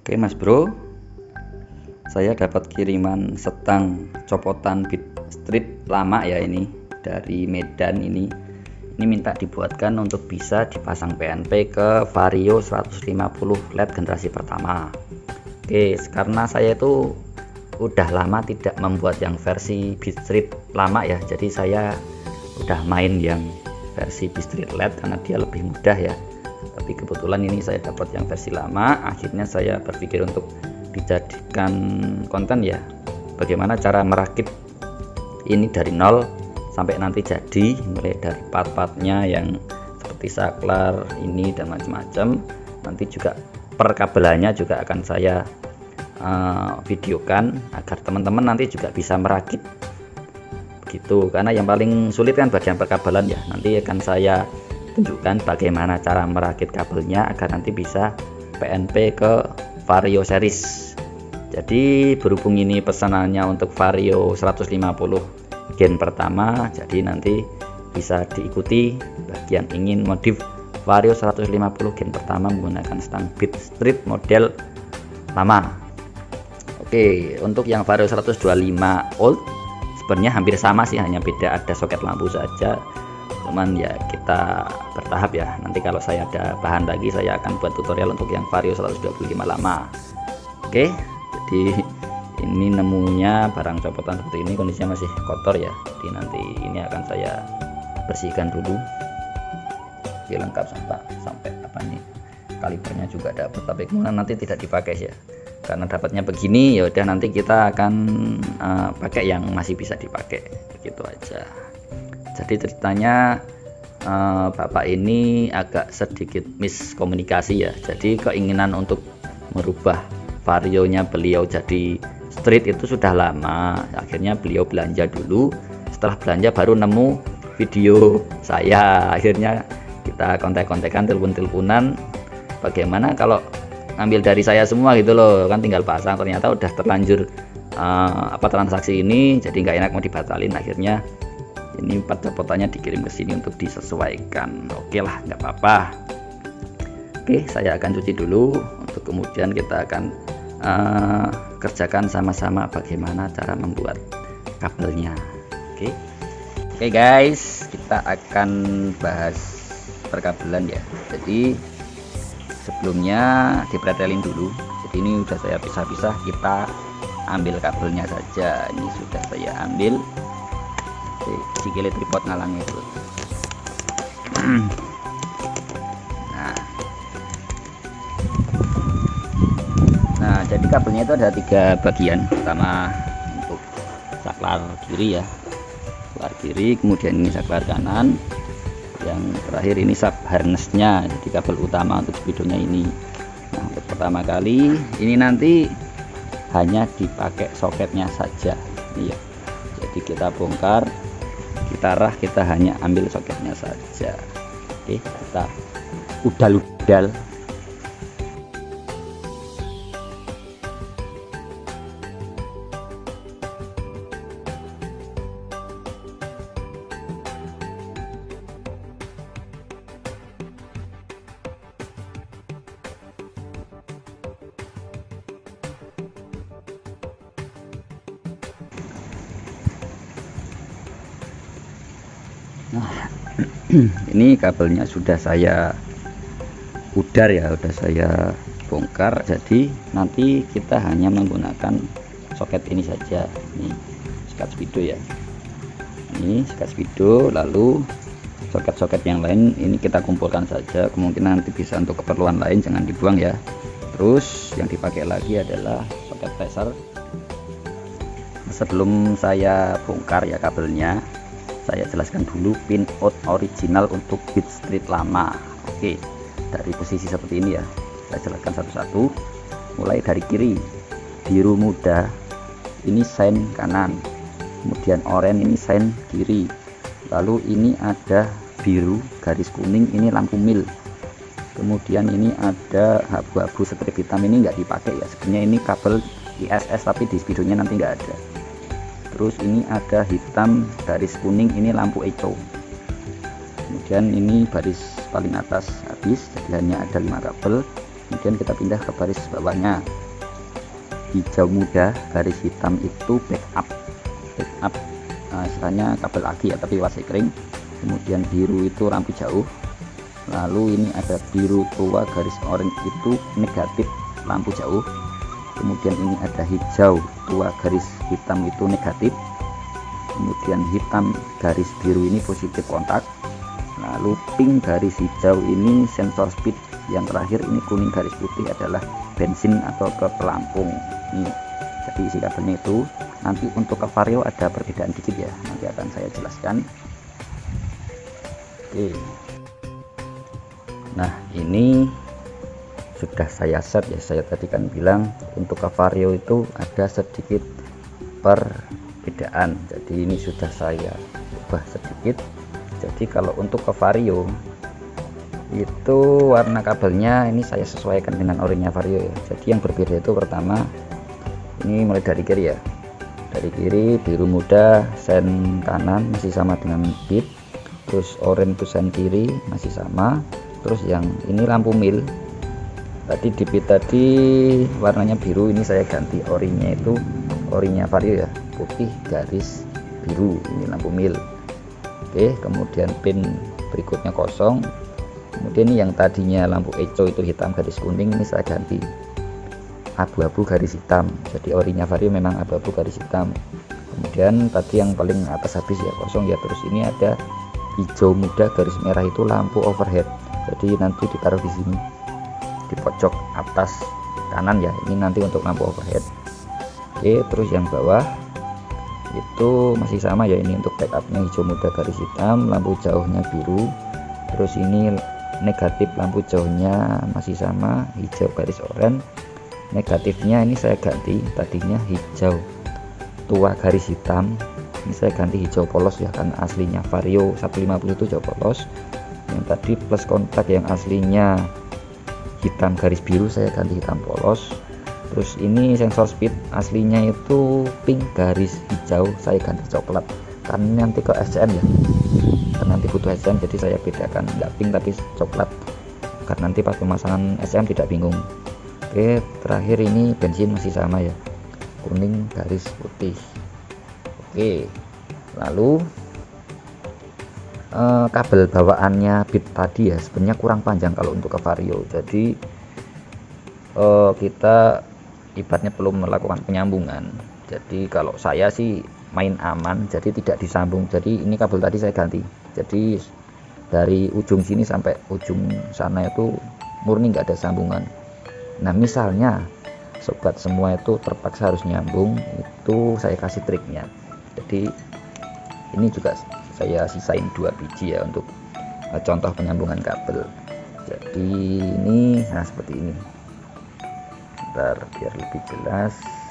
Oke Mas Bro, saya dapat kiriman setang copotan Beat Street lama ya, ini dari Medan. Ini minta dibuatkan untuk bisa dipasang PNP ke Vario 150 LED generasi pertama. Oke, karena saya itu udah lama tidak membuat yang versi Beat Street lama ya, jadi saya udah main yang versi Beat Street LED karena dia lebih mudah ya. Tapi kebetulan ini saya dapat yang versi lama, akhirnya saya berpikir untuk dijadikan konten ya, bagaimana cara merakit ini dari nol sampai nanti jadi, mulai dari part-partnya yang seperti saklar ini dan macam-macam. Nanti juga perkabelannya juga akan saya videokan agar teman-teman nanti juga bisa merakit begitu, karena yang paling sulit kan bagian perkabelan ya. Nanti akan saya tunjukkan bagaimana cara merakit kabelnya agar nanti bisa PNP ke Vario series. Jadi berhubung ini pesanannya untuk Vario 150 gen pertama, jadi nanti bisa diikuti bagi yang ingin modif Vario 150 gen pertama menggunakan stang Beat Street model lama. Oke, untuk yang Vario 125 old sebenarnya hampir sama sih, hanya beda ada soket lampu saja. Cuman ya kita bertahap ya, nanti kalau saya ada bahan lagi saya akan buat tutorial untuk yang Vario 125 lama. Oke, jadi ini nemunya barang copotan seperti ini, kondisinya masih kotor ya, jadi nanti ini akan saya bersihkan dulu. Oke, lengkap sampai apa nih, kalipernya juga dapat, tapi kemudian nanti tidak dipakai ya, karena dapatnya begini. Ya udah, nanti kita akan pakai yang masih bisa dipakai, begitu aja. Jadi ceritanya bapak ini agak sedikit miskomunikasi ya. Jadi keinginan untuk merubah varionya beliau jadi street itu sudah lama. Akhirnya beliau belanja dulu. Setelah belanja baru nemu video saya. Akhirnya kita kontak-kontakan, telepon-teleponan. Bagaimana kalau ngambil dari saya semua gitu loh, kan tinggal pasang. Ternyata udah terlanjur transaksi ini, jadi nggak enak mau dibatalin. Akhirnya ini part copotannya dikirim ke sini untuk disesuaikan. Oke lah, nggak apa-apa. Oke, saya akan cuci dulu, untuk kemudian kita akan kerjakan sama-sama bagaimana cara membuat kabelnya. Oke guys, kita akan bahas perkabelan ya. Jadi sebelumnya dipretelin dulu. Jadi ini udah saya pisah-pisah, kita ambil kabelnya saja. Ini sudah saya ambil. Sikile tripod ngalang itu. Nah, jadi kabelnya itu ada 3 bagian. Pertama untuk saklar kiri ya, saklar kiri, kemudian ini saklar kanan, yang terakhir ini sub harnessnya, jadi kabel utama untuk speedonya ini. Nah, untuk pertama kali ini nanti hanya dipakai soketnya saja ini ya. Jadi kita bongkar, kita hanya ambil soketnya saja. Oke, kita udal-udal. Nah, ini kabelnya sudah saya udar ya, sudah saya bongkar. Jadi nanti kita hanya menggunakan soket ini saja. Ini soket speedo ya, ini soket speedo. Lalu soket-soket yang lain ini kita kumpulkan saja, kemungkinan nanti bisa untuk keperluan lain, jangan dibuang ya. Terus yang dipakai lagi adalah soket tracer. Sebelum saya bongkar ya kabelnya, saya jelaskan dulu pin out original untuk Beat Street lama. Oke, dari posisi seperti ini ya, saya jelaskan satu-satu. Mulai dari kiri, biru muda ini sign kanan, kemudian oranye ini sign kiri, lalu ini ada biru garis kuning, ini lampu mil, kemudian ini ada abu-abu strip hitam, ini nggak dipakai ya sebenarnya, ini kabel ISS tapi di speedonya nanti nggak ada. Terus ini ada hitam garis kuning, ini lampu eco. Kemudian ini baris paling atas habis, jadi hanya ada 5 kabel. Kemudian kita pindah ke baris bawahnya, hijau muda garis hitam itu backup istilahnya kabel aki ya, tapi warna kering. Kemudian biru itu lampu jauh, lalu ini ada biru tua garis orange itu negatif lampu jauh. Kemudian ini ada hijau tua garis hitam itu negatif, kemudian hitam garis biru ini positif kontak, lalu pink garis hijau ini sensor speed, yang terakhir ini kuning garis putih adalah bensin atau ke pelampung. Ini jadi isi kabelnya itu. Nanti untuk ke vario ada perbedaan dikit ya, nanti akan saya jelaskan. Oke, nah ini sudah saya set ya. Saya tadi kan bilang untuk ke vario itu ada sedikit perbedaan, jadi ini sudah saya ubah sedikit. Jadi kalau untuk ke vario itu warna kabelnya ini saya sesuaikan dengan orinya vario ya. Jadi yang berbeda itu pertama, ini mulai dari kiri ya, dari kiri biru muda sen kanan masih sama dengan bit, terus oranye itu sen kiri masih sama, terus yang ini lampu mil tadi di bit tadi warnanya biru, ini saya ganti orinya itu orinya vario ya, putih garis biru, ini lampu mil. Oke, kemudian pin berikutnya kosong. Kemudian ini yang tadinya lampu eco itu hitam garis kuning, ini saya ganti abu-abu garis hitam, jadi orinya vario memang abu-abu garis hitam. Kemudian tadi yang paling atas habis ya kosong ya, terus ini ada hijau muda garis merah itu lampu overhead, jadi nanti ditaruh di sini di pojok atas kanan ya, ini nanti untuk lampu overhead. Oke, terus yang bawah itu masih sama ya, ini untuk backupnya hijau muda garis hitam, lampu jauhnya biru, terus ini negatif lampu jauhnya masih sama hijau garis oranye. Negatifnya ini saya ganti, tadinya hijau tua garis hitam, ini saya ganti hijau polos ya, karena aslinya vario 150 itu hijau polos. Yang tadi plus kontak yang aslinya hitam garis biru saya ganti hitam polos. Terus ini sensor speed aslinya itu pink garis hijau, saya ganti coklat karena nanti ke SCM ya, karena nanti butuh SCM, jadi saya bedakan nggak pink tapi coklat karena nanti pas pemasangan SCM tidak bingung. Oke, terakhir ini bensin masih sama ya, kuning garis putih. Oke, lalu kabel bawaannya bit tadi ya sebenarnya kurang panjang kalau untuk ke vario, jadi kita ibaratnya perlu melakukan penyambungan. Jadi kalau saya sih main aman, jadi tidak disambung. Jadi ini kabel tadi saya ganti, jadi dari ujung sini sampai ujung sana itu murni nggak ada sambungan. Nah misalnya sobat semua itu terpaksa harus nyambung, itu saya kasih triknya. Jadi ini juga saya sisain 2 biji ya untuk contoh penyambungan kabel. Jadi ini nah seperti ini, bentar biar lebih jelas.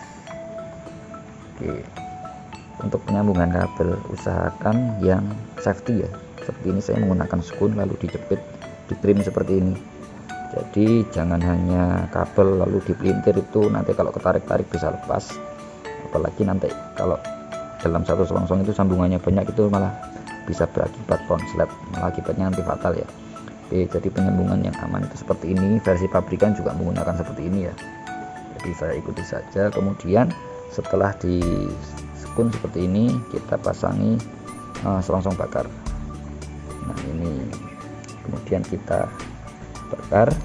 Oke, untuk penyambungan kabel usahakan yang safety ya, seperti ini saya menggunakan skun lalu dijepit di trim seperti ini. Jadi jangan hanya kabel lalu dipelintir, itu nanti kalau ketarik-tarik bisa lepas, apalagi nanti kalau dalam satu selongsong itu sambungannya banyak, itu malah bisa berakibat konslet, malah akibatnya nanti fatal ya. Oke, jadi penyambungan yang aman itu seperti ini, versi pabrikan juga menggunakan seperti ini ya, jadi saya ikuti saja. Kemudian setelah di skun seperti ini kita pasangi selongsong bakar. Nah ini kemudian kita bakar.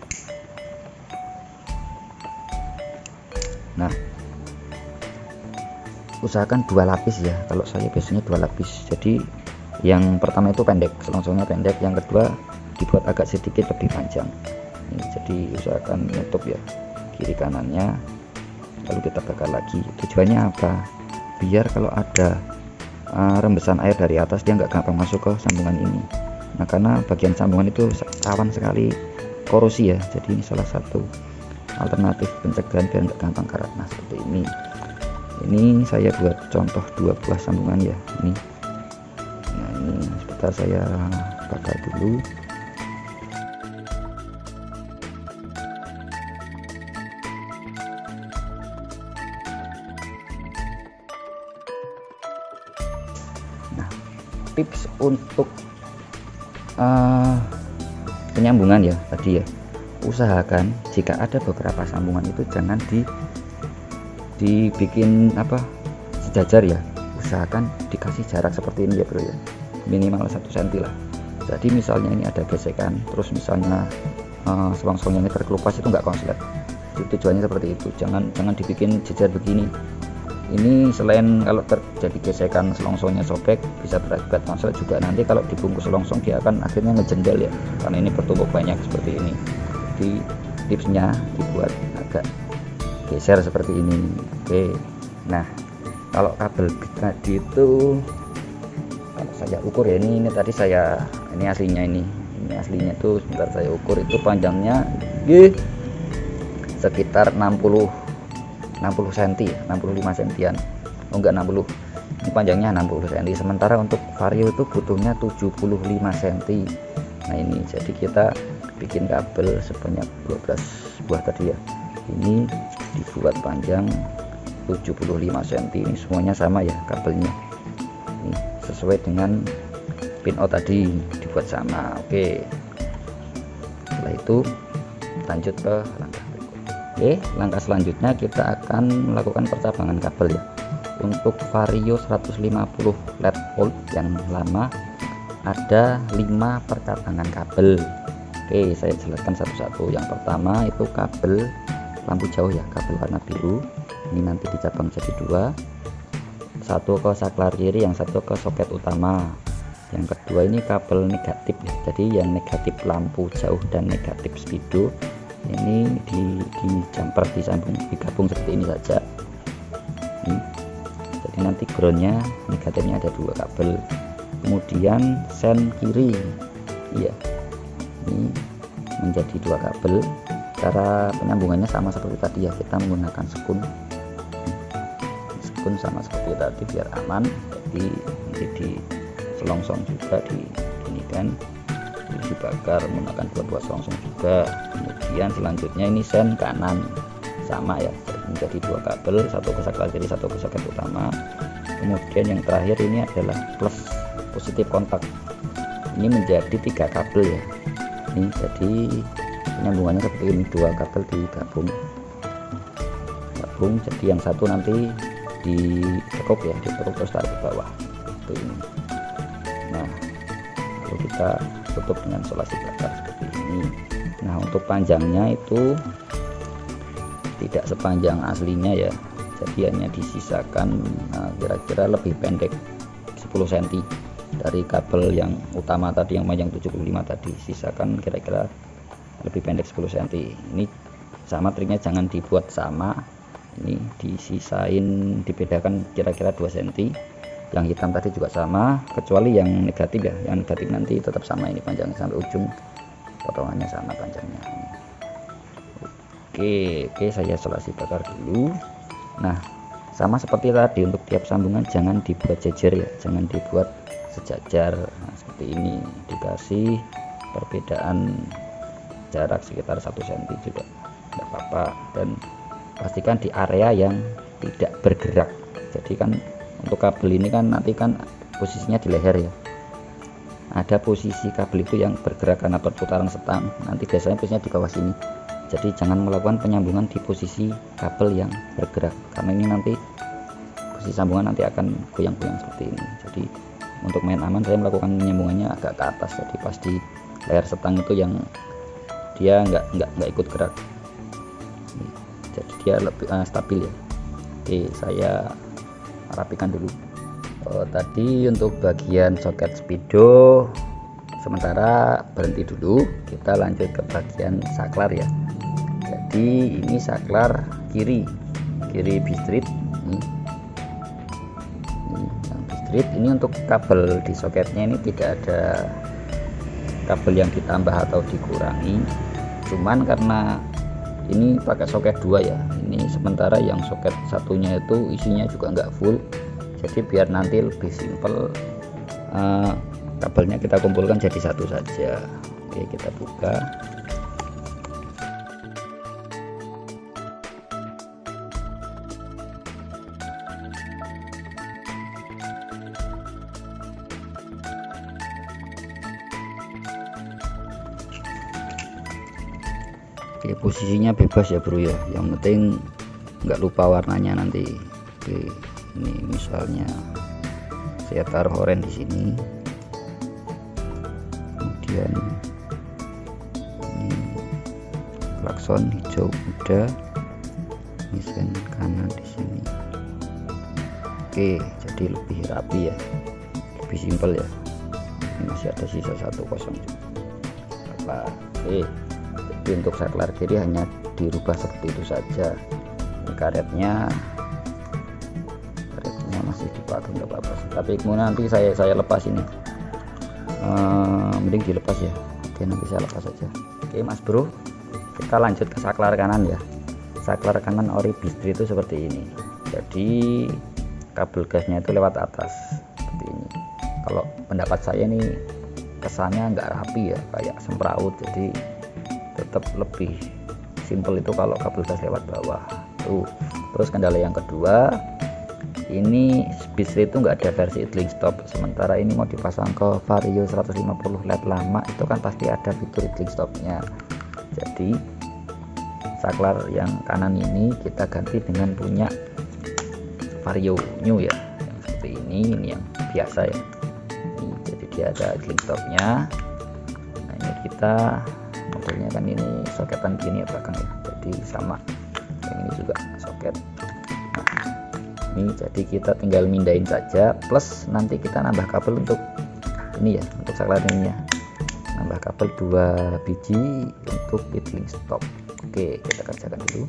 Nah usahakan 2 lapis ya, kalau saya biasanya 2 lapis. Jadi yang pertama itu pendek, selongsongnya pendek, yang kedua dibuat agak sedikit lebih panjang ini, jadi usahakan nutup ya kiri kanannya, lalu kita bakar lagi. Tujuannya apa? Biar kalau ada rembesan air dari atas dia nggak gampang masuk ke sambungan ini. Nah karena bagian sambungan itu rawan sekali korosi ya, jadi ini salah satu alternatif pencegahan biar nggak gampang karat. Nah seperti ini saya buat contoh 2 buah sambungan ya ini. Nah ini sebentar saya bakar dulu. Nah tips untuk penyambungan ya tadi ya, usahakan jika ada beberapa sambungan itu jangan dibikin sejajar ya, usahakan dikasih jarak seperti ini ya bro ya, minimal 1 cm lah. Jadi misalnya ini ada gesekan, terus misalnya selongsongnya ini terkelupas, itu nggak konslet. Tujuannya seperti itu, jangan dibikin jejer begini. Ini selain kalau terjadi gesekan selongsongnya sobek, bisa berakibat konslet juga. Nanti kalau dibungkus selongsong dia akan akhirnya ngejendel ya, karena ini bertumpuk banyak seperti ini. Jadi tipsnya dibuat agak geser seperti ini. Oke, nah kalau kabel tadi itu kalau saya ukur ya, ini tadi ini aslinya, ini aslinya tuh sebentar saya ukur, itu panjangnya sekitar 60 cm, 65 cm. Oh enggak 60, ini panjangnya 60 cm, sementara untuk vario itu butuhnya 75 cm. Nah ini jadi kita bikin kabel sebanyak 12 buah tadi ya, ini dibuat panjang 75 cm. Ini semuanya sama ya kabelnya, ini sesuai dengan pin out tadi dibuat sama. Oke, setelah itu lanjut ke langkah berikut. Oke, langkah selanjutnya kita akan melakukan percabangan kabel ya. Untuk vario 150 LED volt yang lama ada 5 percabangan kabel. Oke, saya jelaskan satu-satu. Yang pertama itu kabel lampu jauh ya, kabel warna biru. Ini nanti dicabang jadi 2, satu ke saklar kiri, yang satu ke soket utama. Yang kedua ini kabel negatif ya, jadi yang negatif lampu jauh dan negatif speedo ini di jumper, digabung seperti ini saja. Jadi nanti groundnya negatifnya ada 2 kabel. Kemudian sen kiri iya, ini menjadi 2 kabel. Cara penyambungannya sama seperti tadi ya, kita menggunakan sekun sama seperti tadi biar aman. Jadi nanti di selongsong juga ini kan dibakar menggunakan buat selongsong juga. Kemudian selanjutnya ini sen kanan sama ya, menjadi 2 kabel, satu ke saklar kiri, satu ke soket utama. Kemudian yang terakhir ini adalah plus positif kontak, ini menjadi 3 kabel ya. Ini jadi penyambungannya seperti ini, 2 kabel digabung, jadi yang satu nanti ditekuk ya, ditekuk terus tarik ke bawah seperti ini. Nah lalu kita tutup dengan solasi bakar seperti ini. Nah untuk panjangnya itu tidak sepanjang aslinya ya, jadi hanya disisakan kira-kira lebih pendek 10 cm dari kabel yang utama tadi yang panjang 75 tadi, sisakan kira-kira lebih pendek 10 cm. Ini sama triknya, jangan dibuat sama, ini disisain, dibedakan kira-kira 2 cm. Yang hitam tadi juga sama, kecuali yang negatif ya, yang negatif nanti tetap sama, ini panjangnya sampai ujung, potongannya sama panjangnya. Oke, saya solasi bakar dulu. Nah sama seperti tadi, untuk tiap sambungan jangan dibuat jejer ya, jangan dibuat sejajar. Nah seperti ini, dikasih perbedaan jarak sekitar 1 cm juga tidak apa-apa, dan pastikan di area yang tidak bergerak. Jadi kan untuk kabel ini kan nanti kan posisinya di leher ya, ada posisi kabel itu yang bergerak karena perputaran setang, nanti biasanya posisinya di bawah sini. Jadi jangan melakukan penyambungan di posisi kabel yang bergerak, karena ini nanti posisi sambungan nanti akan goyang-goyang seperti ini. Jadi untuk main aman saya melakukan penyambungannya agak ke atas, jadi pas di leher setang itu yang dia nggak ikut gerak, jadi dia lebih stabil ya. Oke, saya rapikan dulu. Tadi untuk bagian soket speedo sementara berhenti dulu, kita lanjut ke bagian saklar ya. Jadi ini saklar kiri B-strip, ini yang B-strip. Ini untuk kabel di soketnya ini tidak ada kabel yang ditambah atau dikurangi, cuman karena ini pakai soket 2 ya, ini sementara yang soket satunya itu isinya juga nggak full, jadi biar nanti lebih simpel kabelnya kita kumpulkan jadi satu saja. Oke, kita buka. Oke, posisinya bebas ya bro ya, yang penting nggak lupa warnanya nanti. Oke, ini misalnya saya taruh oranye di sini, kemudian ini klakson hijau muda, ini sen kanan di sini. Oke, jadi lebih rapi ya, lebih simpel ya. Ini masih ada sisa 1 kosong juga. Oke, jadi untuk saklar kiri hanya dirubah seperti itu saja. Ini karetnya masih dipakai nggak apa-apa, tapi kemudian nanti saya lepas ini. Mending dilepas ya. Oke, nanti saya lepas saja. Oke mas bro, kita lanjut ke saklar kanan ya. Saklar kanan ori bistri itu seperti ini. Jadi kabel gasnya itu lewat atas seperti ini. Kalau pendapat saya nih kesannya nggak rapi ya, kayak semrawut. Jadi tetap lebih simple itu kalau kabel gas lewat bawah tuh. Terus kendala yang kedua, ini bistri itu nggak ada versi idling stop, sementara ini mau dipasang ke Vario 150 LED lama itu kan pasti ada fitur idling stopnya. Jadi saklar yang kanan ini kita ganti dengan punya Vario new ya, yang seperti ini yang biasa ya. Ini, jadi dia ada idling stopnya. Nah ini kita modelnya kan ini soketan gini ya belakang ya, jadi sama yang ini juga soket. Nah ini jadi kita tinggal mindahin saja, plus nanti kita nambah kabel untuk ini ya, untuk saklar ini ya, nambah kabel 2 biji untuk idling stop. Oke, kita kerjakan dulu.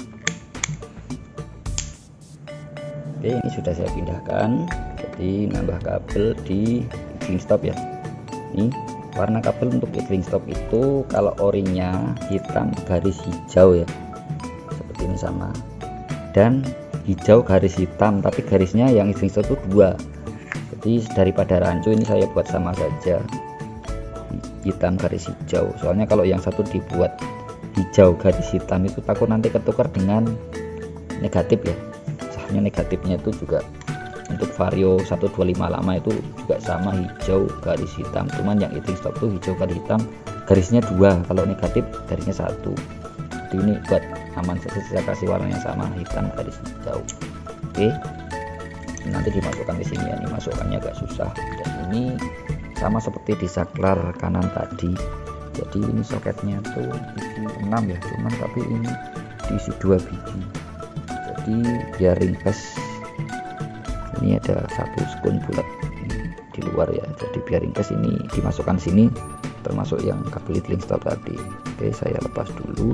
Oke, ini sudah saya pindahkan, jadi nambah kabel di idling stop ya. Ini warna kabel untuk idling stop itu kalau orinya hitam garis hijau ya, seperti ini sama, dan hijau garis hitam tapi garisnya yang idling stop itu 2. Jadi daripada rancu ini saya buat sama saja, hitam garis hijau. Soalnya kalau yang satu dibuat hijau garis hitam itu takut nanti ketukar dengan negatif ya. Soalnya negatifnya itu juga untuk Vario 125 lama itu juga sama hijau garis hitam, cuman yang idling stop itu hijau garis hitam garisnya 2, kalau negatif garisnya 1. Jadi ini buat aman saja saya kasih warna yang sama, hitam garis hijau. Oke, nanti dimasukkan di sini ya. Ini masukkannya agak susah, dan ini sama seperti di saklar kanan tadi. Jadi ini soketnya tuh isi 6 ya, cuman tapi ini diisi 2 biji. Jadi biar ringkas, ini ada 1 sekun bulat di luar ya, jadi biar ringkas ini dimasukkan sini, termasuk yang kabel idling stop tadi. Oke, saya lepas dulu.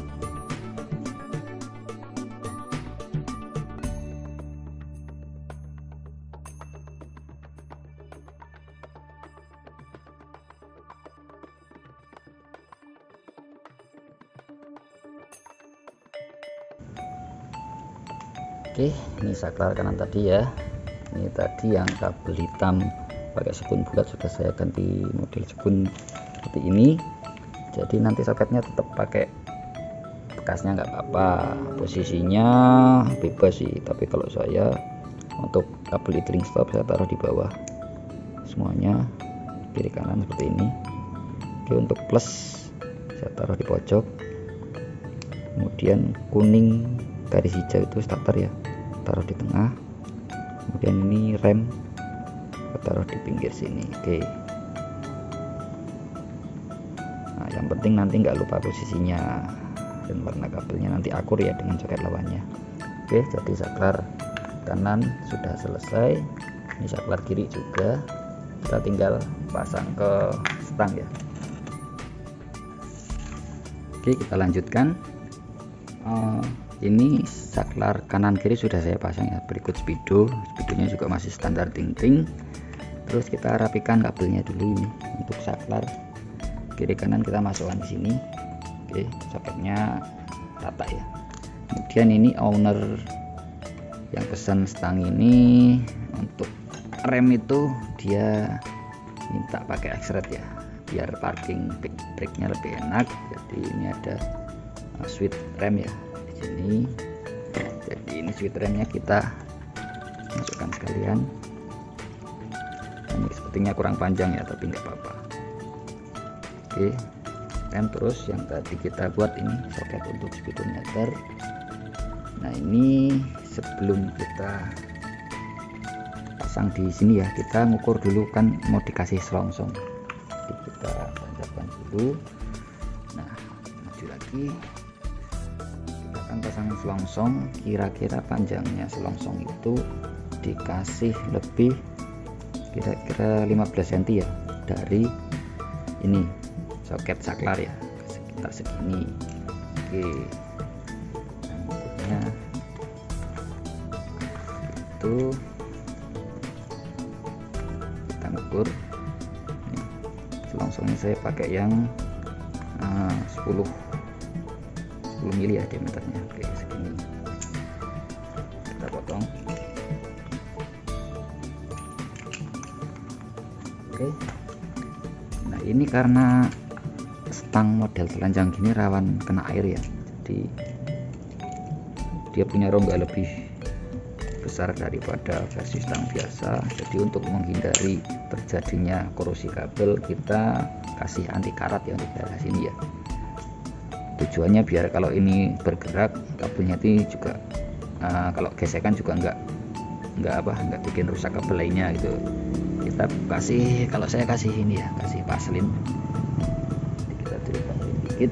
Oke, ini saklar kanan tadi ya. Ini tadi yang kabel hitam pakai sekun bulat sudah saya ganti model sekun seperti ini. Jadi nanti soketnya tetap pakai bekasnya nggak apa-apa, posisinya bebas sih. Tapi kalau saya untuk kabel idling stop saya taruh di bawah semuanya, kiri kanan seperti ini. Oke, untuk plus saya taruh di pojok, kemudian kuning garis hijau itu starter ya, taruh di tengah, kemudian ini rem taruh di pinggir sini. Oke, nah yang penting nanti nggak lupa posisinya dan warna kabelnya nanti akur ya dengan soket lawannya. Oke, jadi saklar kanan sudah selesai, ini saklar kiri juga, kita tinggal pasang ke stang ya. Oke, kita lanjutkan. Ini saklar kanan kiri sudah saya pasang ya, berikut speedonya juga masih standar ting-ting. Terus kita rapikan kabelnya dulu. Ini untuk saklar kiri kanan kita masukkan di sini. Oke, soketnya rata ya. Kemudian ini owner yang pesan stang ini, untuk rem itu dia minta pakai X-Red ya, biar parking brake-nya lebih enak. Jadi ini ada switch rem ya ini. Jadi ini switch remnya kita masukkan sekalian. Ini sepertinya kurang panjang ya, tapi nggak apa-apa. Oke, rem. Terus yang tadi kita buat ini soket untuk speedometer. Nah ini sebelum kita pasang di sini ya, kita ngukur dulu kan mau dikasih selongsong. Jadi kita tancapkan dulu. Nah maju lagi, kita akan pasang selongsong. Kira-kira panjangnya selongsong itu dikasih lebih kira-kira 15 cm ya dari ini soket saklar ya, sekitar segini. Oke, nah, itu kita ngukur. Selongsongnya saya pakai yang 10 mili ya diameternya. Oke, segini kita potong. Oke, nah ini karena stang model telanjang gini rawan kena air ya, jadi dia punya rongga lebih besar daripada versi stang biasa. Jadi untuk menghindari terjadinya korosi kabel, kita kasih anti karat ya untuk daerah sini ya. Tujuannya biar kalau ini bergerak kabelnya itu juga kalau gesekan juga nggak bikin rusak kabel lainnya gitu. Kita kasih, kalau saya kasih ini ya, kasih vaselin. Kita tuliskan dikit.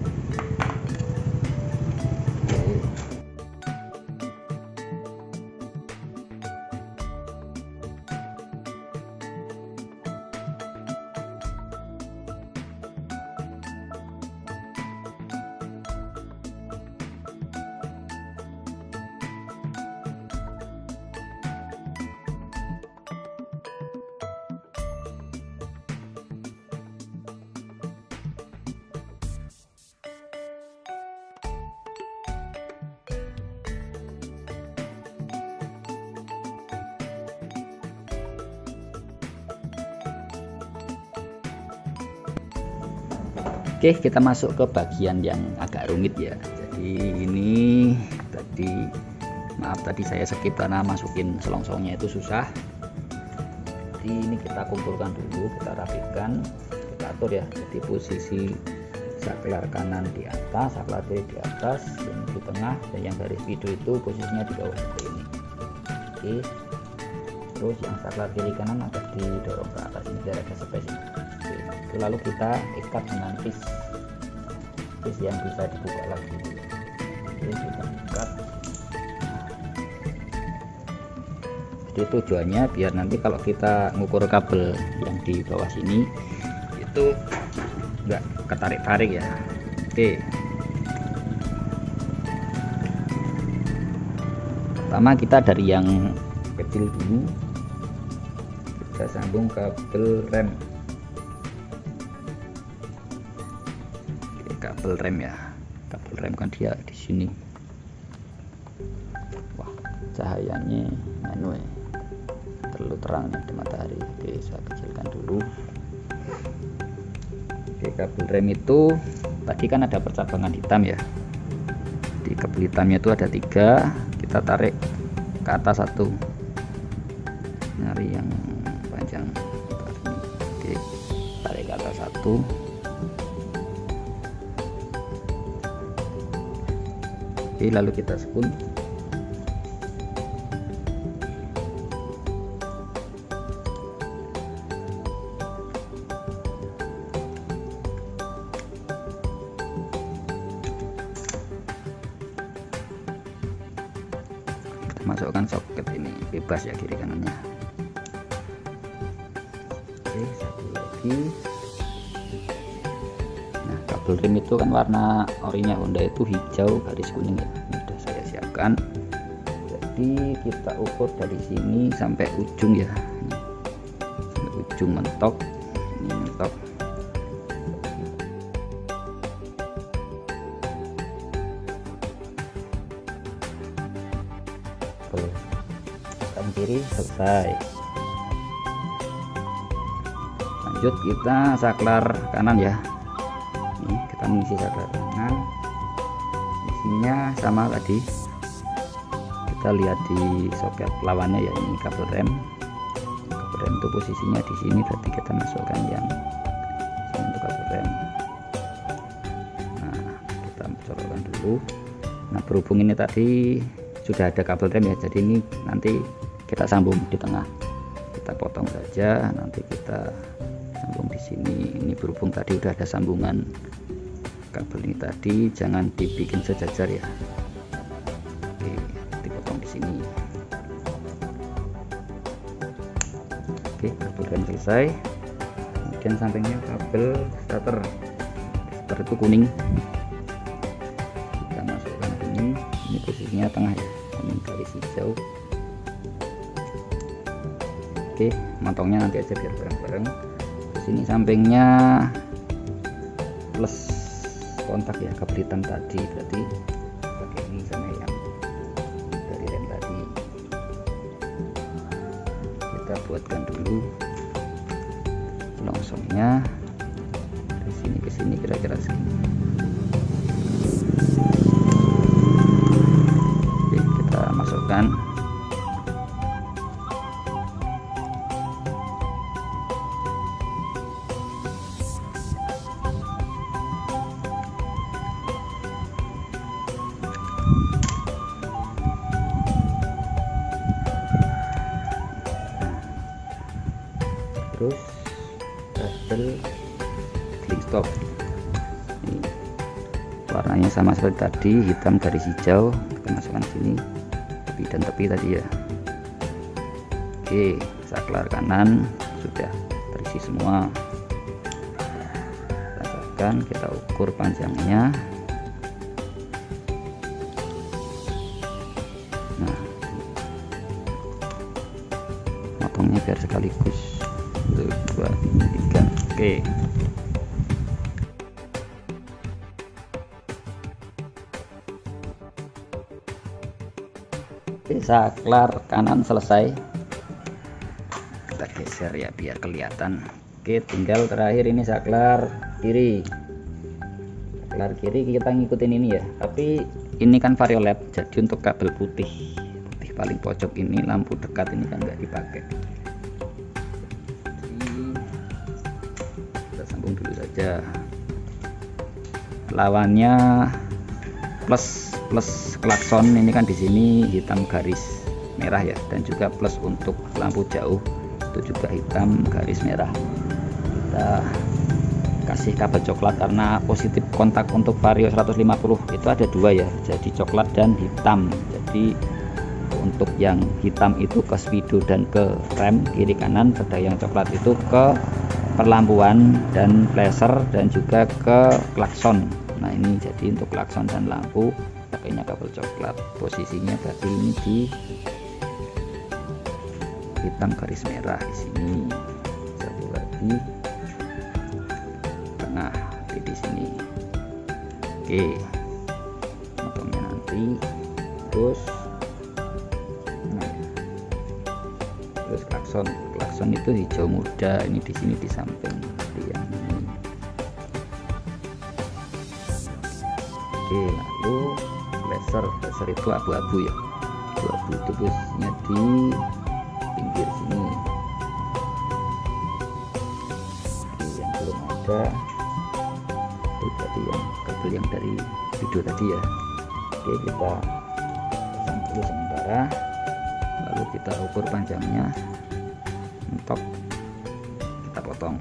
Oke, kita masuk ke bagian yang agak rumit ya. Jadi ini tadi, maaf tadi saya skip karena masukin selongsongnya itu susah. Jadi ini kita kumpulkan dulu, kita rapikan, kita atur ya. Jadi posisi saklar kanan di atas, saklar kiri di atas, yang di tengah, dan yang garis biru itu posisinya di bawah seperti ini. Oke. Terus yang saklar kiri kanan agak didorong ke atas ini biar ada space. Lalu kita ikat dengan pis yang bisa dibuka lagi. Oke, kita ikat. Jadi tujuannya biar nanti kalau kita ngukur kabel yang di bawah sini itu enggak ketarik-tarik ya. Oke, pertama kita dari yang kecil dulu, kita sambung kabel rem. Kabel rem ya, kabel rem kan dia di sini. Wah, cahayanya anu ya, terlalu terang di matahari. Oke, saya kecilkan dulu. Oke, kabel rem itu tadi kan ada percabangan hitam ya. Di kabel hitamnya itu ada 3, kita tarik ke atas 1, nyari yang panjang. Oke, tarik ke atas 1. Oke, lalu kita spool. Kita masukkan soket ini, bebas ya kiri kanannya. Oke, satu lagi. Kabel rem itu kan warna orinya Honda itu hijau garis kuning ya. Ini sudah saya siapkan. Jadi kita ukur dari sini sampai ujung ya. Sampai ujung mentok. Ini mentok. Kan kiri selesai. Lanjut kita saklar kanan ya. Kita mengisi saklar kanan, isinya sama tadi, kita lihat di soket lawannya ya, ini kabel rem. Kabel rem itu posisinya di sini, berarti kita masukkan yang sini untuk kabel rem. masukkan dulu. Nah, berhubung ini tadi sudah ada kabel rem ya, jadi ini nanti kita sambung di tengah, kita potong saja, nanti kita sambung di sini. Ini berhubung tadi udah ada sambungan kabel ini tadi, jangan dibikin sejajar ya. Oke, dipotong di sini. Oke, kabel rem selesai. Kemudian sampingnya kabel starter itu kuning, kita masukkan kuning. Ini posisinya tengah ya, kuning garis hijau. Oke, motongnya nanti aja biar bareng-bareng. Di sini sampingnya plus kontak ya, kabel hitam tadi, berarti pakai ini sama yang dari rem tadi. Kita buatkan dulu selongsongnya dari sini ke sini, kira-kira segini. Oke, kita masukkan. Terus kabel klik stop, ini warnanya sama seperti tadi, hitam garis hijau. Kita masukkan sini tepi dan tepi tadi ya. Oke, saklar kanan sudah terisi semua. Rasakan, kita ukur panjangnya. Nah, motongnya biar sekaligus. 1, 2, 3. Oke, saklar kanan selesai, kita geser ya biar kelihatan. Oke, tinggal terakhir ini saklar kiri. Saklar kiri kita ngikutin ini ya, tapi ini kan vario led, jadi untuk kabel putih paling pojok ini, lampu dekat ini kan nggak dipakai. Sambung dulu saja. Lawannya plus klakson ini kan di sini hitam garis merah ya, dan juga plus untuk lampu jauh itu juga hitam garis merah. Kita kasih kabel coklat karena positif kontak untuk vario 150 itu ada 2 ya, jadi coklat dan hitam. Jadi untuk yang hitam itu ke speedo dan ke rem kiri kanan, pada yang coklat itu ke perlampuan dan flasher dan juga ke klakson. Nah, ini jadi untuk klakson dan lampu pakainya kabel coklat. Posisinya tadi ini di hitam garis merah di sini. Satu lagi tengah di sini. Oke, motongnya nanti. Terus klakson itu hijau muda, ini di sini di samping yang ini. Oke, lalu flasher itu abu-abu ya, abu-abu itu posisinya di pinggir sini. Oke, yang belum ada itu tadi yang kabel yang dari video tadi ya. Oke, kita pasang dulu sementara, lalu kita ukur panjangnya, mentok, kita potong.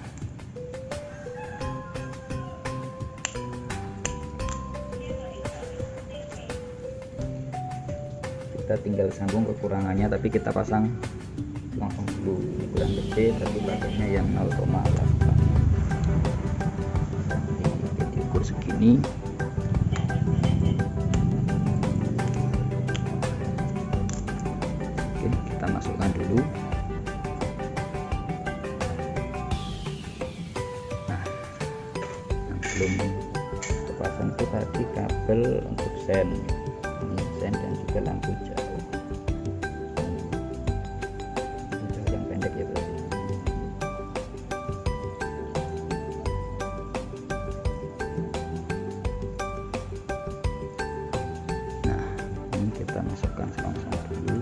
Kita tinggal sambung kekurangannya, tapi kita pasang langsung dulu. Ini kurang gede tapi pakainya yang 0,8. Ini diukur segini. Oke, kita masukkan dulu. Nah, yang belum terpasang itu tadi kabel untuk sen, ini sen dan juga lampu jauh. Yang pendek ya berarti. Nah, ini kita masukkan selongsong dulu.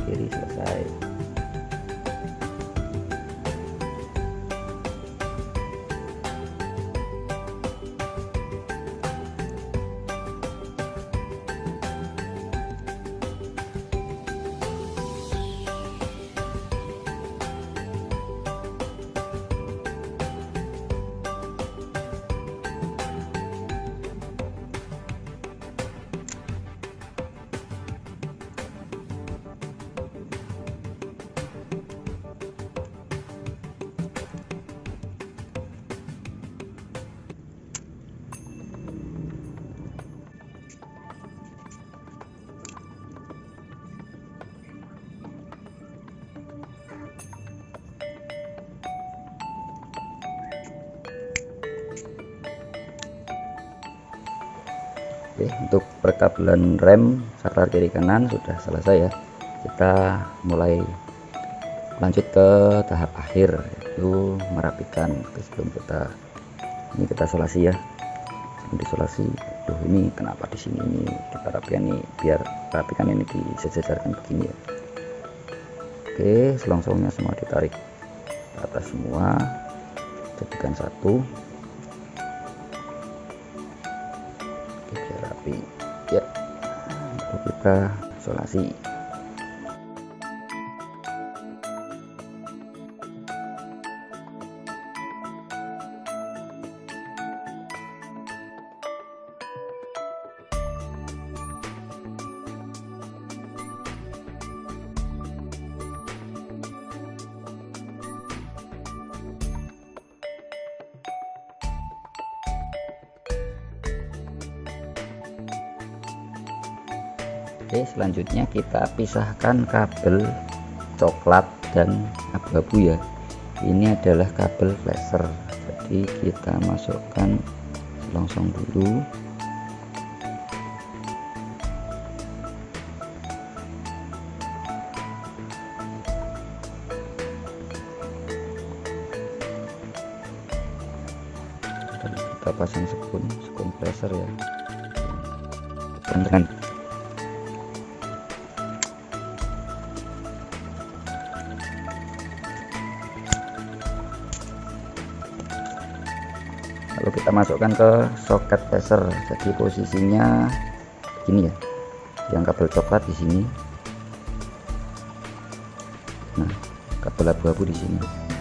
kiri selesai. Oke, untuk perkabelan rem saklar kiri kanan sudah selesai ya. Kita mulai lanjut ke tahap akhir, yaitu merapikan. Oke, sebelum kita isolasi ya. Sebelum disolasi, ini kenapa di sini ini kita rapikan nih, biar rapikan ini disejajarkan begini ya. Oke, selongsongnya semua ditarik ke atas semua, jadikan satu. Biar rapi ya. Lalu kita isolasi. Oke, selanjutnya kita pisahkan kabel coklat dan abu-abu ya. Ini adalah kabel flasher, jadi kita masukkan selongsong dulu. Dan kita pasang sekun flasher ya. Dengan lalu kita masukkan ke soket flasher, jadi posisinya begini ya, yang kabel coklat di sini, nah kabel abu-abu di sini.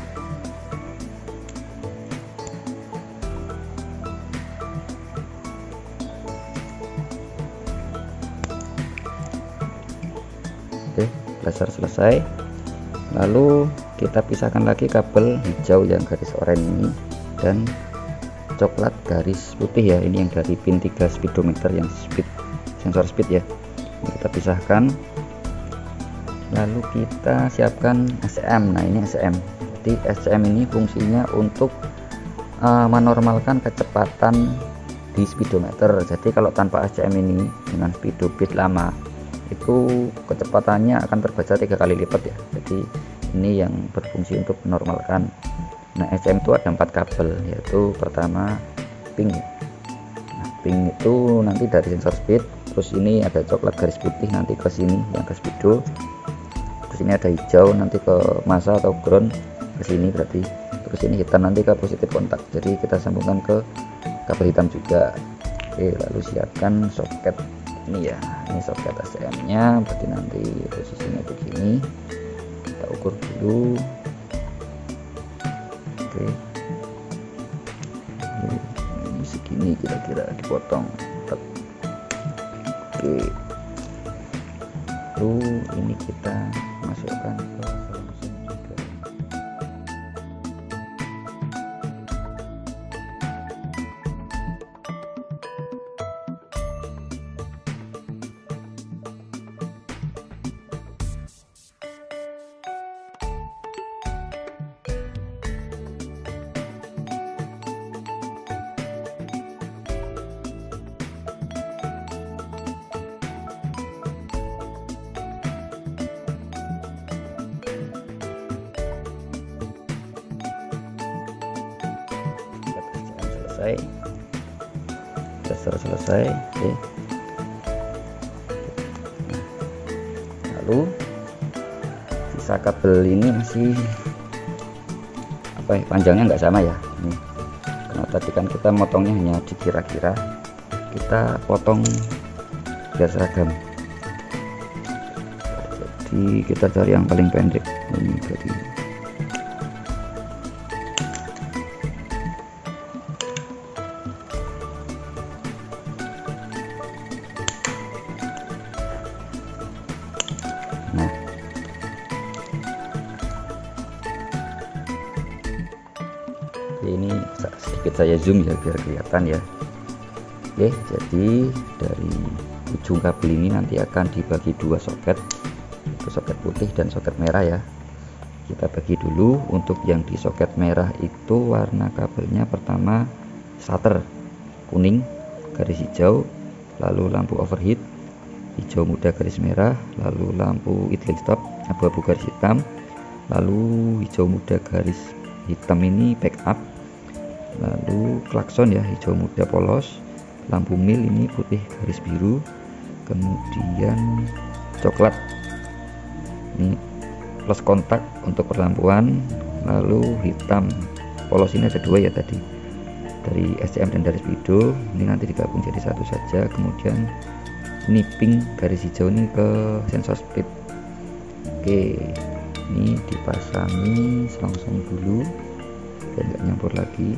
Oke, flasher selesai. Lalu kita pisahkan lagi kabel hijau yang garis oranye ini dan coklat garis putih ya, ini yang dari pin 3 speedometer yang sensor speed ya. Ini kita pisahkan, lalu kita siapkan SCM. Nah ini SCM, jadi SCM ini fungsinya untuk menormalkan kecepatan di speedometer. Jadi kalau tanpa SCM ini dengan speedometer lama itu kecepatannya akan terbaca 3 kali lipat ya. Jadi ini yang berfungsi untuk menormalkan. Nah SCM itu ada 4 kabel, yaitu pertama pink. Nah, pink itu nanti dari sensor speed, terus ini ada coklat garis putih nanti ke sini yang ke speedo, terus ini ada hijau nanti ke masa atau ground ke sini berarti, terus ini hitam nanti ke positif kontak. Jadi kita sambungkan ke kabel hitam juga. Oke, lalu siapkan soket ini ya, ini soket SCM nya, berarti nanti posisinya begini. Kita ukur dulu. Oke, ini segini kira-kira dipotong. Oke, lalu ini kita masukkan ke selongsong juga. Selesai, selesai. Oke. Lalu sisa kabel ini masih apa ya, panjangnya nggak sama ya ini, karena tadi kan kita motongnya hanya dikira-kira, kita potong biar seragam. Jadi kita cari yang paling pendek ini berarti. Nah, ini sedikit saya zoom ya biar kelihatan ya. Oke, jadi dari ujung kabel ini nanti akan dibagi dua soket, soket putih dan soket merah ya. Kita bagi dulu. Untuk yang di soket merah itu warna kabelnya pertama starter kuning garis hijau, lalu lampu overheat hijau muda garis merah, lalu lampu idling stop abu-abu garis hitam, lalu hijau muda garis hitam ini backup, lalu klakson ya hijau muda polos, lampu mil ini putih garis biru, kemudian coklat ini plus kontak untuk perlampuan, lalu hitam polos ini ada dua ya tadi dari SCM dan dari Speedo, ini nanti digabung jadi satu saja. Kemudian ini pink garis hijau ini ke sensor speed. Oke, ini dipasangi selongsong dulu dan nggak nyampur lagi.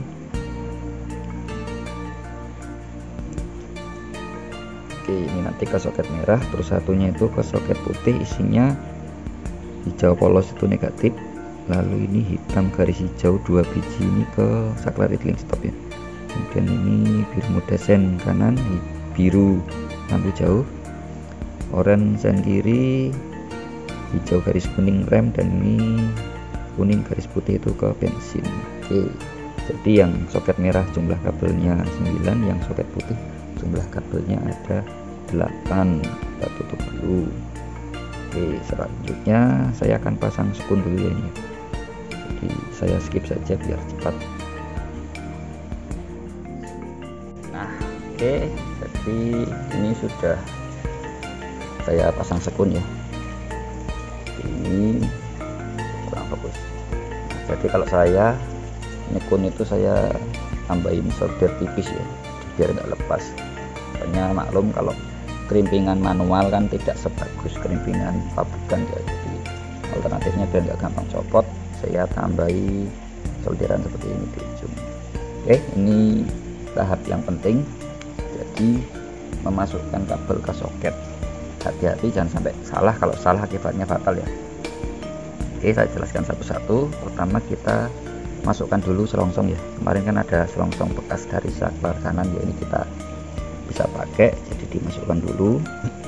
Oke, ini nanti ke soket merah, terus satunya itu ke soket putih, isinya hijau polos itu negatif, lalu ini hitam garis hijau 2 biji ini ke saklar idling stop ya. Kemudian ini biru muda sen kanan, biru lampu jauh, oranye sen kiri, hijau garis kuning rem, dan ini kuning garis putih itu ke bensin. Oke, jadi yang soket merah jumlah kabelnya 9, yang soket putih jumlah kabelnya ada 8. Kita tutup dulu. Oke, selanjutnya saya akan pasang sekun dulu ya ini. Jadi saya skip saja biar cepat. Nah, oke, jadi ini sudah saya pasang sekun ya. Ini kurang fokus. Jadi kalau saya nyekun itu saya tambahin solder tipis ya, biar nggak lepas. Soalnya maklum kalau kerimpingan manual kan tidak sebagus kerimpingan pabrikan ya. Jadi alternatifnya biar nggak gampang copot, saya tambahi solderan seperti ini di ujung. Oke, ini tahap yang penting. Jadi memasukkan kabel ke soket, hati-hati jangan sampai salah, kalau salah akibatnya fatal ya. Oke, saya jelaskan satu-satu. Pertama kita masukkan dulu selongsong ya. Kemarin kan ada selongsong bekas dari saklar kanan ya, ini kita bisa pakai, jadi dimasukkan dulu.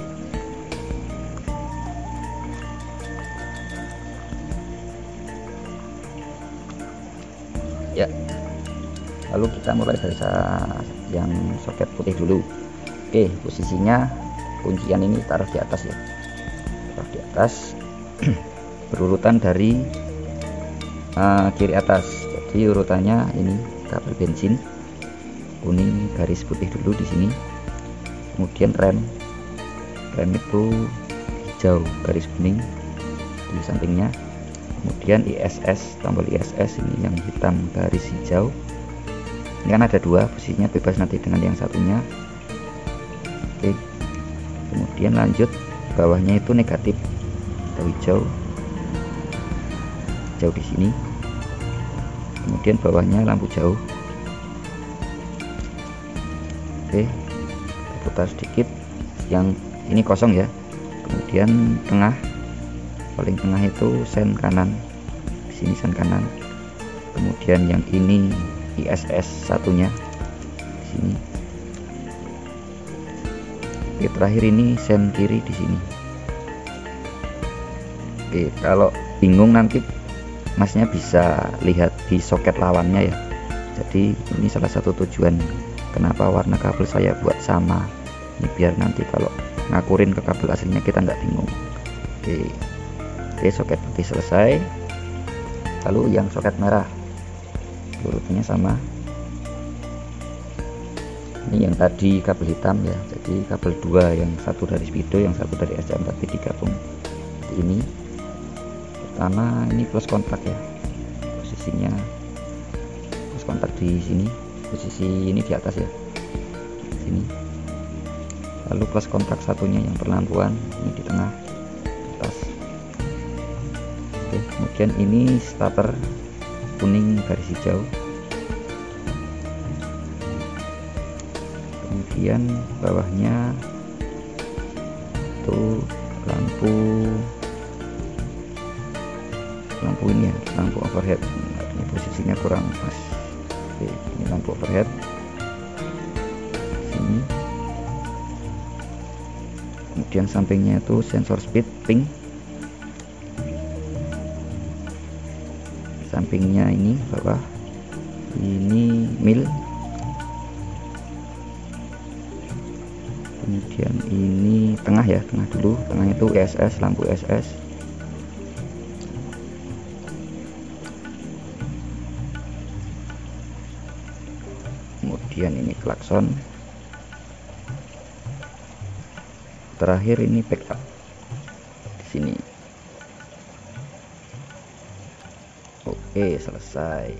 Ya, lalu kita mulai dari yang soket putih dulu. Oke, posisinya kuncian ini taruh di atas ya, taruh di atas berurutan dari kiri atas. Jadi urutannya ini kabel bensin kuning garis putih dulu di sini, kemudian rem itu hijau garis kuning di sampingnya, kemudian ISS, tombol ISS ini yang hitam garis hijau. Ini kan ada dua, posisinya bebas nanti dengan yang satunya. Oke, kemudian lanjut bawahnya itu negatif atau hijau di sini, kemudian bawahnya lampu jauh. Oke, putar sedikit, yang ini kosong ya. Kemudian tengah, paling tengah itu sen kanan, di sini sen kanan. Kemudian yang ini ISS satunya di sini. Oke, terakhir ini sen kiri di sini. Oke, kalau bingung nanti masnya bisa lihat di soket lawannya ya. Jadi ini salah satu tujuan kenapa warna kabel saya buat sama, ini biar nanti kalau ngakurin ke kabel aslinya kita nggak bingung. Oke, soket putih selesai. Lalu yang soket merah urutannya sama. Ini yang tadi kabel hitam ya, jadi kabel dua, yang satu dari Speedo, yang satu dari SCM, tapi digabung ini. karena ini plus kontak ya, posisinya plus kontak di sini, posisi ini di atas ya, sini. Lalu plus kontak satunya yang perlampuan ini di tengah atas. Oke, kemudian ini starter kuning garis hijau, kemudian bawahnya itu lampu ini ya, lampu overhead. Ini posisinya kurang pas. Oke, ini lampu overhead sini. Kemudian sampingnya itu sensor speed pink, sampingnya ini bawah ini mil, kemudian ini tengah ya, tengah dulu, tengahnya itu SS, lampu SS. Kemudian ini klakson, terakhir ini backup di sini. Oke, selesai.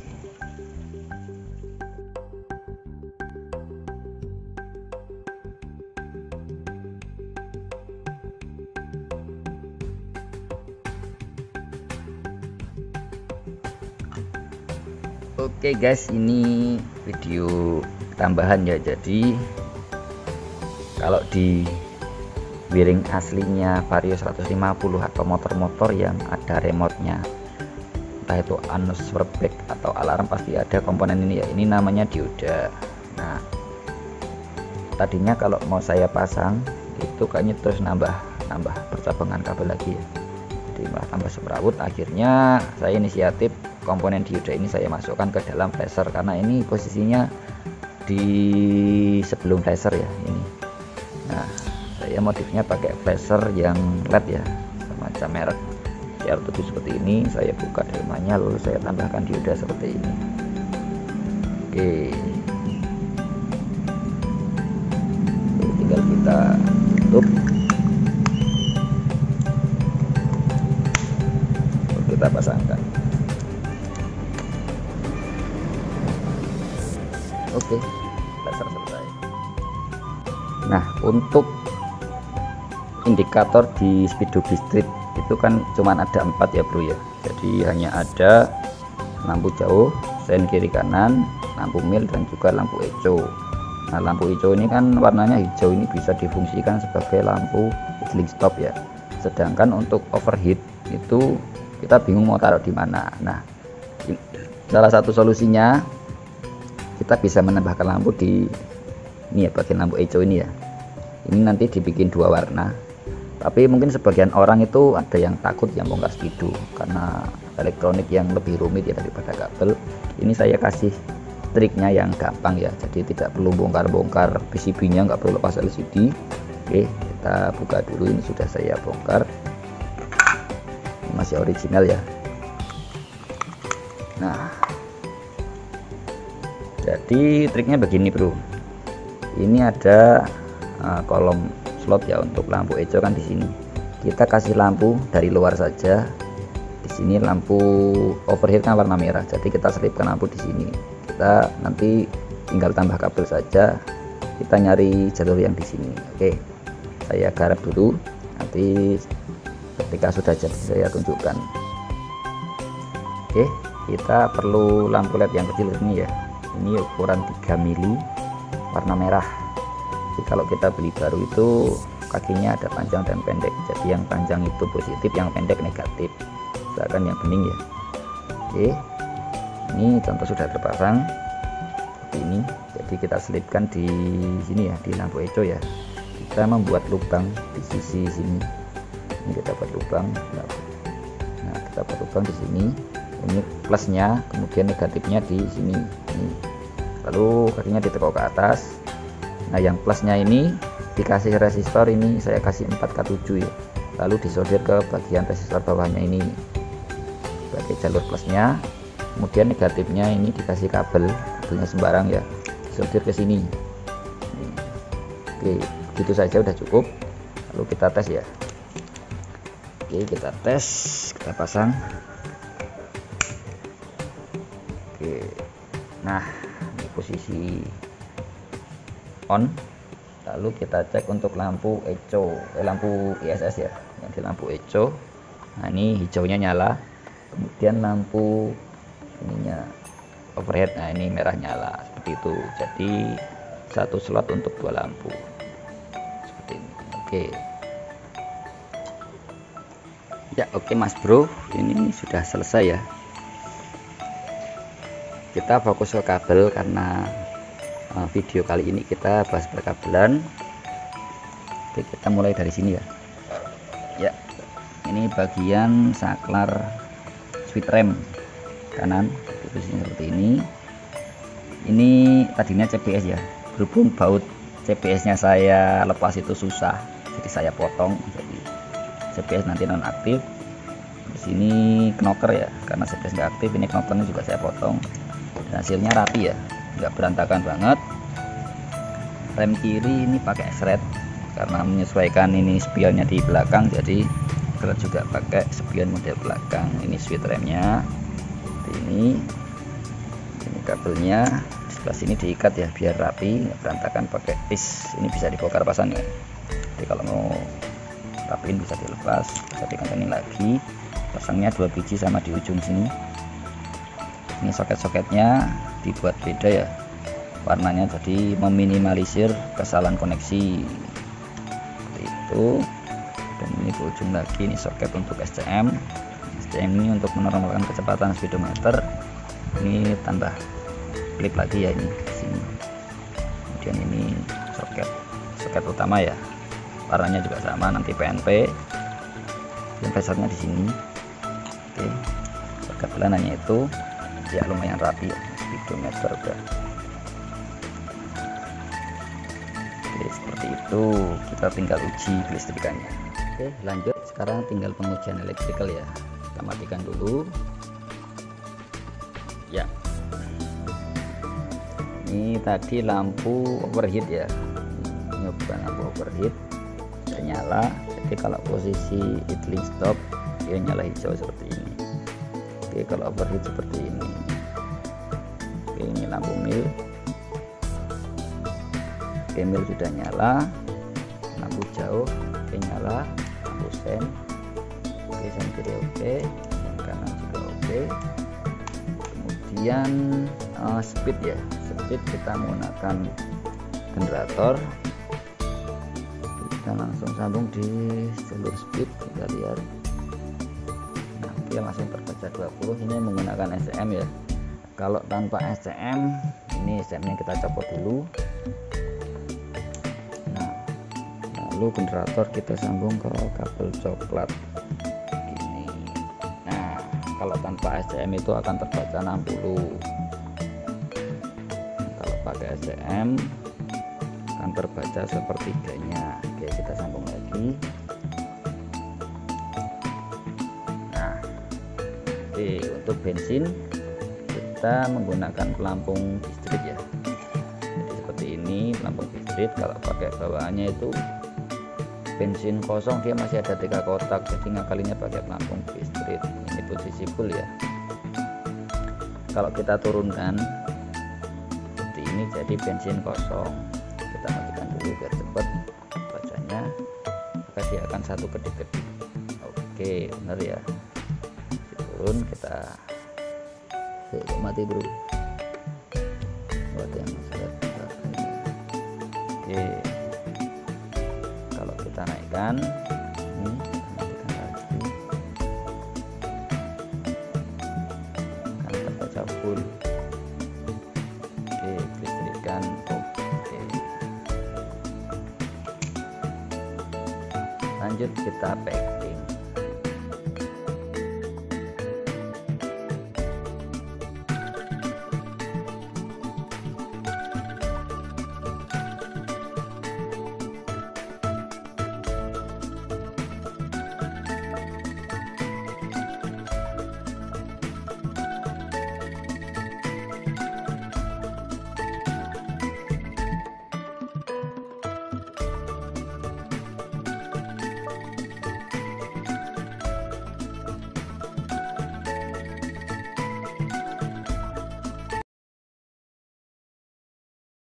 Oke guys, ini video tambahan ya. Jadi kalau di wiring aslinya Vario 150 atau motor-motor yang ada remote-nya, entah itu anus swarbag atau alarm, pasti ada komponen ini ya. Ini namanya dioda. Nah, tadinya kalau mau saya pasang itu kayaknya terus nambah percabangan kabel lagi ya, jadi malah tambah semrawut. Akhirnya saya inisiatif komponen dioda ini saya masukkan ke dalam flasher, karena ini posisinya di sebelum flasher ya ini. Nah, saya modifnya pakai flasher yang LED ya, semacam merek CR7 seperti ini. Saya buka delmanya, lalu saya tambahkan dioda seperti ini. Oke, tinggal kita tutup, lalu kita pasangkan. Oke, flasher selesai. Nah, untuk indikator di speedo strip itu kan cuman ada 4 ya bro ya. Jadi hanya ada lampu jauh, sein kiri kanan, lampu mil, dan juga lampu eco. Nah, lampu eco ini kan warnanya hijau, ini bisa difungsikan sebagai lampu idling stop ya. Sedangkan untuk overheat itu kita bingung mau taruh di mana. Nah, salah satu solusinya kita bisa menambahkan lampu di ini ya, bagian lampu eco ini ya. Ini nanti dibikin 2 warna. Tapi mungkin sebagian orang itu ada yang takut yang bongkar speedo karena elektronik yang lebih rumit ya daripada kabel. Ini saya kasih triknya yang gampang ya, jadi tidak perlu bongkar-bongkar PCB-nya, nggak perlu lepas LCD. Oke, kita buka dulu. Ini sudah saya bongkar, ini masih original ya. Nah, jadi triknya begini bro. Ini ada kolom slot ya untuk lampu eco kan di sini. Kita kasih lampu dari luar saja. Di sini lampu overhead kan warna merah, jadi kita selipkan lampu di sini. Kita nanti tinggal tambah kabel saja. Kita nyari jalur yang di sini. Oke, saya garap dulu. Nanti ketika sudah jadi saya tunjukkan. Oke, kita perlu lampu LED yang kecil ini ya. Ini ukuran 3 mili, warna merah. Jadi kalau kita beli baru itu kakinya ada panjang dan pendek. Jadi yang panjang itu positif, yang pendek negatif. Misalkan yang bening ya. Oke, ini contoh sudah terpasang seperti ini. Jadi kita selipkan di sini ya, di lampu eco ya. Kita membuat lubang di sisi sini. Ini kita buat lubang. Nah, kita buat lubang di sini. Ini plusnya, kemudian negatifnya di sini. Ini. Lalu kakinya ditekuk ke atas. Nah, yang plusnya ini dikasih resistor, ini saya kasih 4K7 ya. Lalu disolder ke bagian resistor bawahnya ini sebagai jalur plusnya. Kemudian negatifnya ini dikasih kabelnya sembarang ya, disolder ke sini. Oke, gitu saja udah cukup. Lalu kita tes ya. Oke, kita tes, kita pasang. Oke, nah ini posisi on. Lalu kita cek untuk lampu eco, lampu ISS ya, yang di lampu eco. Nah ini hijaunya nyala, kemudian lampu ininya overhead, nah ini merah nyala, seperti itu. Jadi satu slot untuk 2 lampu seperti ini. Oke ya, oke Mas Bro, ini sudah selesai ya. Kita fokus ke kabel karena video kali ini kita bahas perkabelan. Oke, kita mulai dari sini ya. Ya, ini bagian saklar switch rem kanan, posisinya seperti ini. Ini tadinya CPS ya, berhubung baut CPS nya saya lepas itu susah, jadi saya potong. Jadi CPS nanti non aktif. Di sini knocker ya, karena CPS nggak aktif, ini knockernya juga saya potong. Dan hasilnya rapi ya, nggak berantakan banget. Rem kiri ini pakai sret karena menyesuaikan ini spionnya di belakang, jadi kita juga pakai spion model belakang. Ini switch remnya ini kabelnya di sebelah sini diikat ya biar rapi, nggak berantakan. Pakai pis ini bisa dibongkar pasang ya, jadi kalau mau rapiin bisa dilepas, bisa dikantongin lagi. Pasangnya 2 biji sama di ujung sini. Ini soket-soketnya dibuat beda ya warnanya, jadi meminimalisir kesalahan koneksi seperti itu. Dan ini ke ujung lagi, ini soket untuk SCM ini untuk menormalkan kecepatan speedometer. Ini tambah klip lagi ya, ini di sini. Kemudian ini soket utama ya, warnanya juga sama, nanti PNP. Dan pesernya di sini. Oke, perkabelanannya itu ya lumayan rapi ya, speedometer udah. Oke, seperti itu. Kita tinggal uji kelistrikannya. Oke, lanjut. Sekarang tinggal pengujian elektrikal ya. Kita matikan dulu ya. Ini tadi lampu overheat ya, ini bukan lampu overheat, sudah nyala. Jadi kalau posisi idling stop dia nyala hijau seperti ini. Oke, kalau overheat seperti ini. Oke, ini lampu mil. Oke, mil sudah nyala. Lampu jauh oke nyala. Lampu sen. Oke, sen kiri oke, yang kanan juga oke. Kemudian speed ya, speed kita menggunakan generator. Kita langsung sambung di jalur speed, kita lihat. Nah, dia langsung terbaca 20. Ini menggunakan SCM ya. Kalau tanpa SCM, ini SCM nya kita copot dulu. Nah, lalu generator kita sambung ke kabel coklat ini. Nah, kalau tanpa SCM itu akan terbaca 60. Kalau pakai SCM akan terbaca sepertiganya. Oke, kita sambung lagi. Nah, oke, untuk bensin kita menggunakan pelampung distrik ya. Jadi seperti ini pelampung distrik. Kalau pakai bawaannya itu bensin kosong, dia masih ada 3 kotak, jadi ngakalinya pakai pelampung distrik. Ini posisi full ya. Kalau kita turunkan seperti ini, jadi bensin kosong. Kita matikan dulu biar cepat bacanya, maka dia akan satu kedip-kedip. Oke, benar ya. Turun, kita mati bro. Buat yang oke, kalau kita naikkan ini, naikkan lagi, akan terbaca full. Oke, listrikan oke. Lanjut kita pack.